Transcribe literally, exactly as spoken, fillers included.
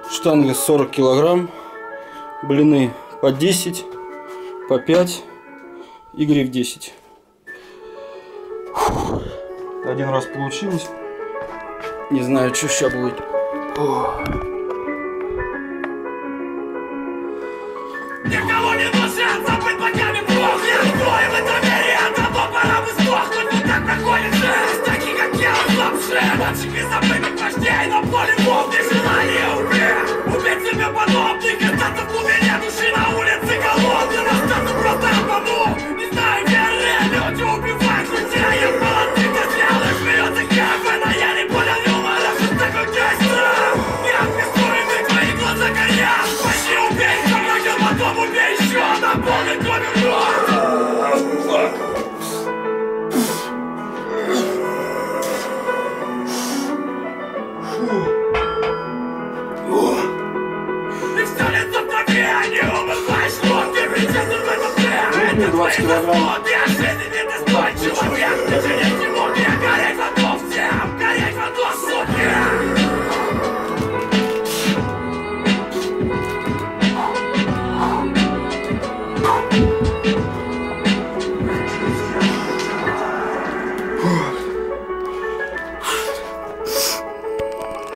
Штанга сорок килограмм, блины по десять, по пять и гриф десять. Фух. Один раз получилось. Не знаю, что сейчас будет. Никого не нужен, забыть богами плохо. Я стой в этом мире, а давно пора бы сдохнуть. Вот так проходит жизнь, такие как я, слабшие. Мальчики забытых вождей, на поле волны желание убить. Убить себе подобных, остаться в глубине души на улице голодным. Остаться просто обманул, не знаю веры. Люди убивают людей, я молодых, ты смелых. Смеется Кевин, а я не понял юмора. Что такое гейстер? Я описуемый, твои глаза горят. Почти убей, замогил, потом убей еще. Наполнит кровью рот. И все лицо в траве, не умываешь рот. Ты ведь в этом время. Это твои заслуги, а жизни не достоин человек. Ты же не